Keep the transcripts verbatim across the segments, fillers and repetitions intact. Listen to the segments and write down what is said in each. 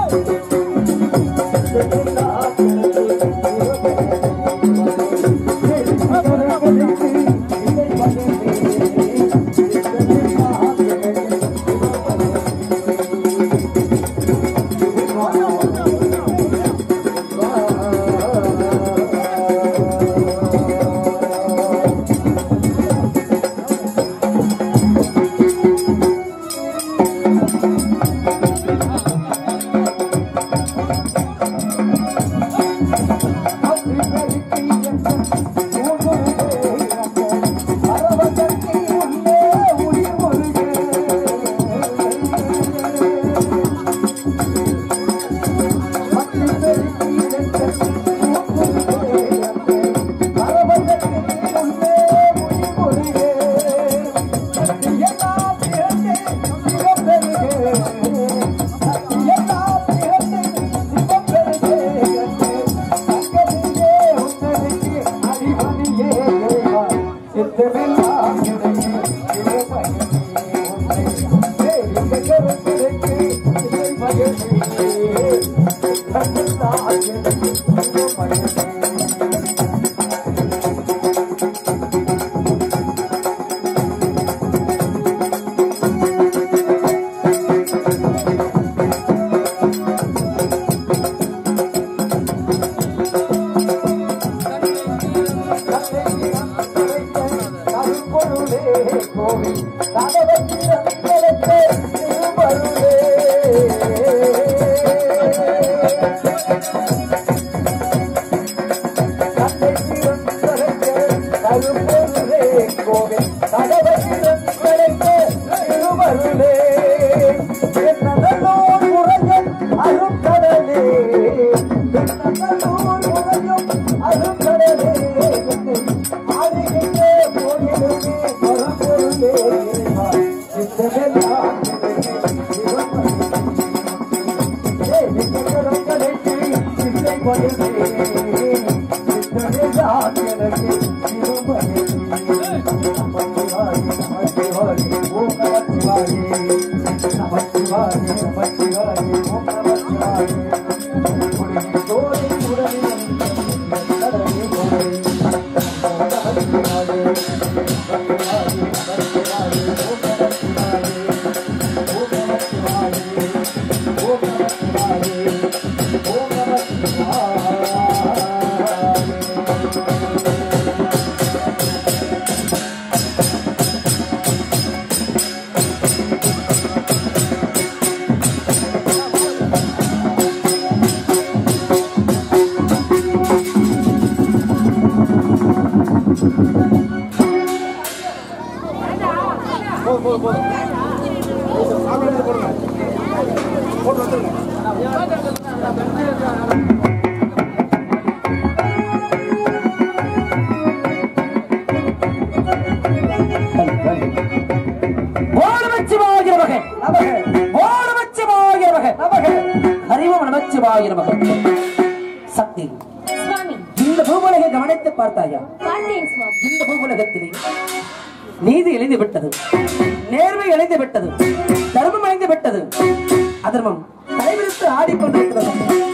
நீதி எழுந்து விட்டது, நேர்மை எழுந்து விட்டது, தர்மம் எழுந்து விட்டது, அதர்மம் தலைவிரித்து ஆடிக்கொண்டிருக்கிறது.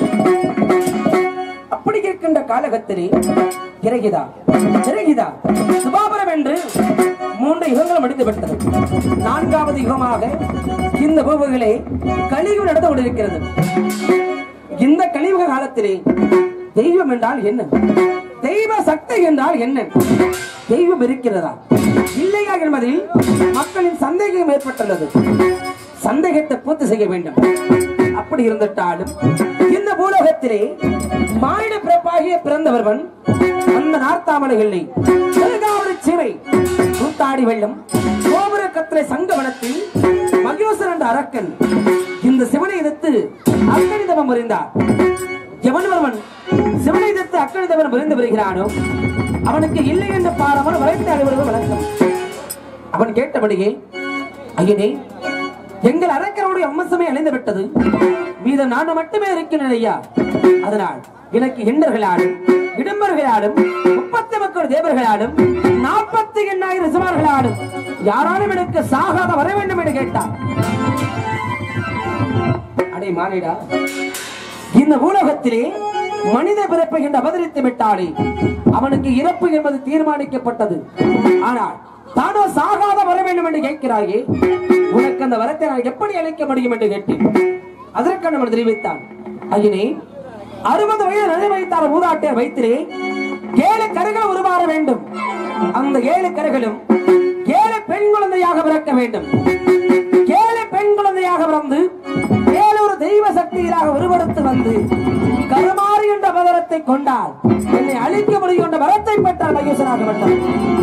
அப்படி இருக்கின்ற காலகத்திலே இறகிதா இறகிதா சுபாபரம் என்று மூன்று யுகங்கள் முடிந்து விட்டது. நான்காவது யுகமாக இந்த பூமிகளே கலியுகம் நடந்து கொண்டிருக்கிறது. இந்த கலியுக காலத்திலே தெய்வம் என்றால் என்ன, தெய்வ சக்தி என்றால் என்ன, தெய்வம் இருக்கிறதா இல்லையா என்பதில் மக்களின் சந்தேகம் ஏற்பட்டுள்ளது. சந்தேகத்தை பூர்த்தி செய்ய வேண்டும். அப்படி இருந்துட்டாலும் இந்த பூலோகத்திலே மானிட பிறப்பாகிய பிறந்தவர்வன் அந்த நார்த்தாமலைகளை சிறை கூத்தாடி வெள்ளம் கோபுர கத்திரை சங்கவனத்தில் மகிழ்சன் என்ற அரக்கன் இந்த சிவனை எதிர்த்து அக்கணிதவம் புரிந்தார். எவன்வன் சிவனை எதிர்த்து அக்கணிதவன் புரிந்து வருகிறானோ அவனுக்கு இல்லை என்ற பாரவன் வரைந்து அனைவரும் வழக்கம். அவன் கேட்டபடியே, ஐயனே, எங்கள் அரக்கனுடைய அம்சமே அழிந்து விட்டது, மீது நான் மட்டுமே இருக்கிறேன் ஐயா. அதனால் எனக்கு எண்ணர்களாலும் இடம்பர்களாலும் முப்பத்தி மக்கள் தேவர்களாலும் நாற்பத்தி எண்ணாயிரம் சுமார்களாலும் யாராலும் எனக்கு சாகாத வர வேண்டும் என்று கேட்டார். அட அடே மானிடா, இந்த பூலோகத்திலே மனித பிறப்பு என்று அவதரித்து விட்டாலே அவனுக்கு இறப்பு என்பது தீர்மானிக்கப்பட்டது. ஆனால் தானோ சாகாத வர வேண்டும் என்று கேட்கிறாயே, உனக்கு அந்த வரத்தை நான் எப்படி அளிக்க முடியும் என்று கேட்டேன். அதற்கு நம்ம தெரிவித்தான், ஐயனே, அறுபது வயது நிலை வைத்தார் மூதாட்டிய வைத்திரே ஏழு கருகள் உருமாற வேண்டும். அந்த ஏழு கருகளும் ஏழு பெண் குழந்தையாக பிறக்க வேண்டும். ஏழு பெண் குழந்தையாக பிறந்து ஏழொரு தெய்வ சக்தியாக உருவெடுத்து வந்து கருமாறி என்ற பதரத்தை கொண்டால் என்னை அழிக்க முடியும் என்ற வரத்தை பெற்றார் மகேசனாக விட்டார்.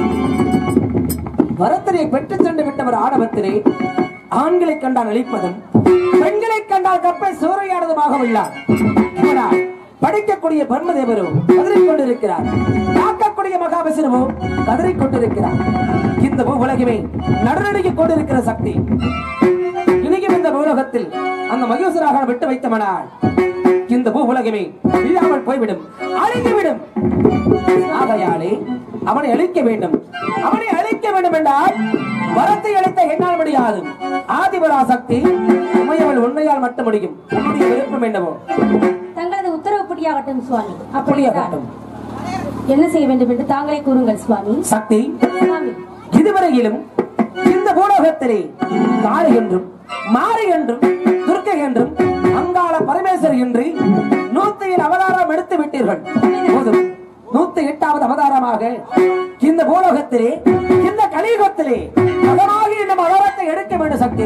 வரத்தினை பெற்று சென்று விட்டவர் ஆணவத்திலே ஆண்களை கண்டால் அழிப்பதும் பெண்களை கண்டால் கப்பை சூறையாடுவதுமாக உள்ளார். படிக்கக்கூடிய பர்மதேவரோ கதறிக்கொண்டிருக்கிறார், காக்கக்கூடிய மகாவிஷ்ணுவோ கதறிக்கொண்டிருக்கிறார். இந்த உலகமே நடுநடுங்கிக் கொண்டிருக்கிற சக்தி இனியும் இந்த உலகத்தில் அந்த மகேஸ்வராக விட்டு வைத்தமனால் இந்த பூ உலகமே இல்லாமல் போய்விடும், அழிந்துவிடும். ஆகையாலே அவனை அழிக்க வேண்டும். அவனை அழிக்க வேண்டும் என்றால் வரத்தை அளித்த என்னால் முடியாது. ஆதிபராசக்தி உமையவள் உண்மையால் மட்டும் முடியும். உன்னுடைய விருப்பம் என்னவோ தங்களது உத்தரவுப்படியாகட்டும் சுவாமி. அப்படியாகட்டும். என்ன செய்ய வேண்டும் என்று தாங்களே கூறுங்கள் சுவாமி. சக்தி, இதுவரையிலும் இந்த பூலோகத்திலே காளி என்றும் மாரி என்றும் துர்க்கை என்றும் அங்காள பரமேஸ்வரி என்று நூத்தி ஏழு அவதாரம் எடுத்து விட்டீர்கள். போதும், நூத்தி எட்டாவது அவதாரமாக இந்த பூலோகத்திலே இந்த கலியுகத்திலே மகமாகி இந்த அவதாரத்தை எடுக்க வேண்டும். சக்தி,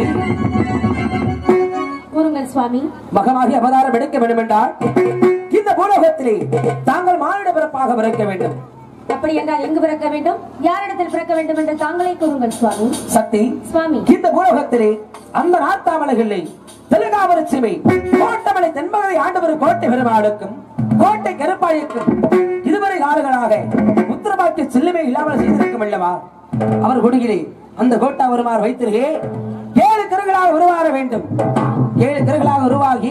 கூறுங்கள் சுவாமி. மகமாகி அவதாரம் எடுக்க வேண்டும் என்றால் இந்த பூலோகத்திலே தாங்கள் மானிட பிறப்பாக பிறக்க வேண்டும். அப்படி என்றால் எங்கு பிறக்க வேண்டும், யாரிடத்தில் பிறக்க வேண்டும் என்று தாங்களே கூறுங்கள் சுவாமி. சக்தி, சுவாமி, இந்த பூலோகத்திலே அந்த நாத்தாமலைகளை தெலுங்காவர சீமை கோட்டமலை தென்பகுதி ஆண்டவர் கோட்டை பெருமாளுக்கும் கோட்டை கருப்பாயுக்கும் இதுவரை காலங்களாக உத்தரவாக்கு செல்லுமே இல்லாமல் செய்திருக்கும் அல்லவா? அவர் கொடியிலே அந்த கோட்டா வருமாறு வைத்திருக்கே ஏழு கருகளாக உருவாக வேண்டும். ஏழு கருகளாக உருவாகி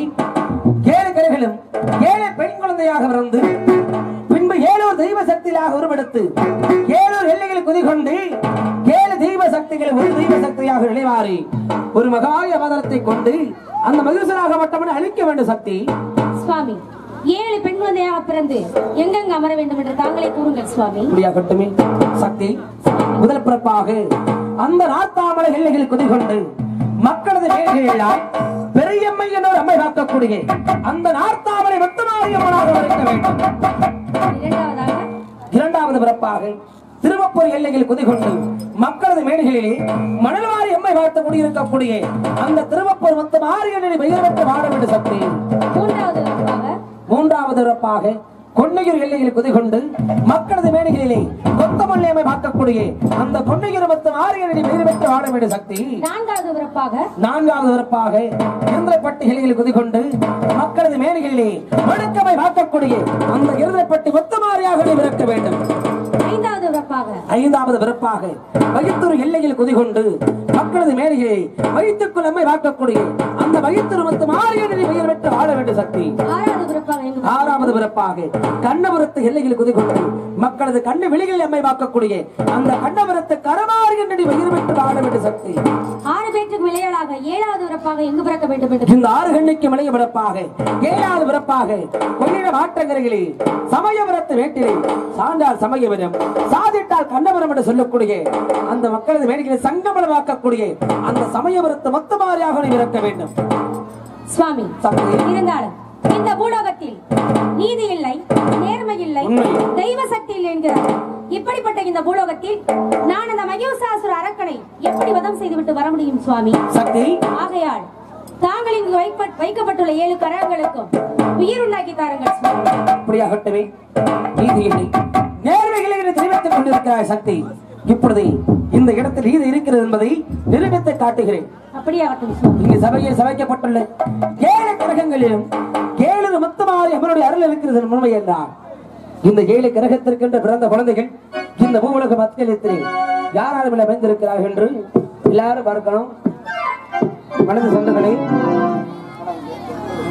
ஏழு கருகளும் ஏழு பெண் குழந்தையாக பிறந்து பின்பு ஏழூர் தெய்வ சக்தியாக உருவெடுத்து ஏழூர் எல்லைகள் குதிகொண்டு ஏழு தெய்வ சக்திகள் ஒரு தெய்வ சக்தியாக நிலைமாறி ஒரு மகாய அவதாரத்தை கொண்டு அந்த மகிழ்ச்சியாக மட்டும் அழிக்க வேண்டும். சக்தி, சுவாமி, ஏழு பெண் குழந்தையாக பிறந்து எங்கெங்க அமர வேண்டும் என்று தாங்களே கூறுங்கள் சுவாமி. முடியாகட்டுமே. சக்தி, முதல் பிறப்பாக அந்த நாத்தாமலை எல்லைகள் குதிகொண்டு மக்களது வேலைகளால் பெரியம்மை என்னோர் அம்மை காக்கக்கூடிய அந்த நார்த்தாமலை மொத்தமாரியம்மனாக இருக்க வேண்டும். இரண்டாவதாக இரண்டாவது பிறப்பாக திருவப்பூர் எல்லையில் குதிகொண்டு மக்களது மேடைகளிலே மணல்வாரி அம்மை பார்த்து குடியிருக்கக்கூடிய அந்த திருவப்பூர் மொத்தம் ஆரியனை பெயர் பெற்று வாழ வேண்டும். சக்தி, மூன்றாவது பிறப்பாக மூன்றாவது பிறப்பாக கொன்னையூர் எல்லையில் குதிகொண்டு மக்களது மேடைகளிலே கொத்தமல்லி அம்மை பார்க்கக்கூடிய அந்த கொன்னையூர் மொத்தம் ஆரியனை பெயர் பெற்று வாழ வேண்டும். சக்தி, நான்காவது பிறப்பாக நான்காவது பிறப்பாக இருந்தப்பட்டு எல்லையில் குதிகொண்டு மக்களது மேடைகளிலே வழக்கமை பார்க்கக்கூடிய அந்த இருந்தப்பட்டு மொத்தமாரியாக பிறக்க வேண்டும். ஐந்தாவது பிறப்பாக ஐந்தாவது பிறப்பாக வயிற்றுரு எல்லையில் குதிகொண்டு மக்களது மேடையை வயிற்றுக்குள் அம்மை வாக்கக்கூடிய அந்த வயிற்றுரு மொத்தம் ஆரியனை பெயர் பெற்று வாழ வேண்டும். சக்தி, ஆறாவது பிறப்பாக ஆறாவது பிறப்பாக கண்ணபுரத்து எல்லையில் குதிகொண்டு மக்களது கண்ணு வெளிகளில் அம்மை வாக்கக்கூடிய அந்த கண்ணபுரத்து கரமாரியனை பெயர் பெற்று வாழ வேண்டும். சக்தி, ஆறு பேற்றுக்கு விளையாடாக ஏழாவது பிறப்பாக எங்கு பிறக்க வேண்டும் என்று இந்த ஆறு கண்ணுக்கு விளைய பிறப்பாக ஏழாவது பிறப்பாக கொள்ளிட ஆட்டங்கரைகளில் சமயபுரத்து வேட்டிலே சான்றால் சமயபுரம் சாதிட்டால் கண்ணபுரம் என்று சொல்லக்கூடிய அந்த மக்களது வேடிக்கையை சங்கமனம் ஆக்கக்கூடிய அந்த சமயபுரத்து மொத்தமாரியாக இருக்க வேண்டும். சுவாமி, இருந்தாலும் இந்த பூலோகத்தில் நீதி இல்லை, நேர்மை இல்லை, தெய்வ சக்தி இல்லை என்கிறார். இப்படிப்பட்ட இந்த பூலோகத்தில் நான் அந்த மகிஷாசுர அரக்கனை எப்படி வதம் செய்துவிட்டு வர முடியும் சுவாமி? சக்தி, ஆகையால் தாங்கள் இங்கு வைக்கப்பட்டுள்ள ஏழு கரங்களுக்கும் உயிர் உண்டாக்கி தாருங்கள் சுவாமி. அப்படியாகட்டுமே. நீதி இல்லை, நேர்மைகளை தெரிவித்துக் கொண்டிருக்கிறார். சக்தி, இப்பொழுது இந்த இடத்தில் நீதி இருக்கிறது என்பதை நிரூபித்து காட்டுகிறேன். அப்படியாகட்டும் சுவாமி. இங்கு சபையில் சமைக்கப்பட்டுள்ள ஏழு கிரகங்களிலும் ஏழு மொத்தமாக அவருடைய அருள் இருக்கிறது உண்மை என்றார். இந்த ஏழு கிரகத்திற்கென்று பிறந்த குழந்தைகள் இந்த பூவுலக மத்தியத்திலே யாராலும் அமைந்திருக்கிறார்கள் என்று எல்லாரும் பார்க்கணும். மனது சொந்தங்களே,